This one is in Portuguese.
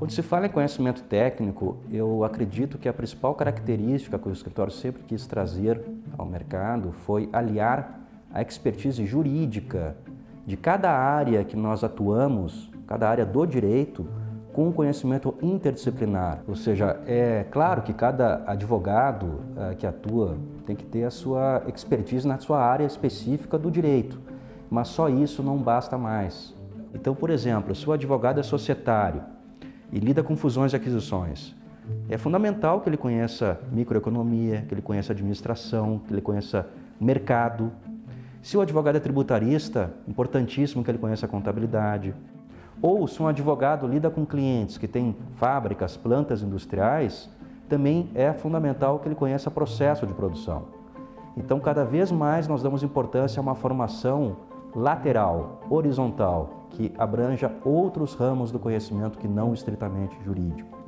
Quando se fala em conhecimento técnico, eu acredito que a principal característica que o escritório sempre quis trazer ao mercado foi aliar a expertise jurídica de cada área que nós atuamos, cada área do direito, com um conhecimento interdisciplinar. Ou seja, é claro que cada advogado que atua tem que ter a sua expertise na sua área específica do direito, mas só isso não basta mais. Então, por exemplo, se o advogado é societário e lida com fusões e aquisições, é fundamental que ele conheça microeconomia, que ele conheça administração, que ele conheça mercado. Se o advogado é tributarista, importantíssimo que ele conheça a contabilidade. Ou se um advogado lida com clientes que têm fábricas, plantas industriais, também é fundamental que ele conheça o processo de produção. Então, cada vez mais nós damos importância a uma formação lateral, horizontal, que abranja outros ramos do conhecimento que não estritamente jurídico.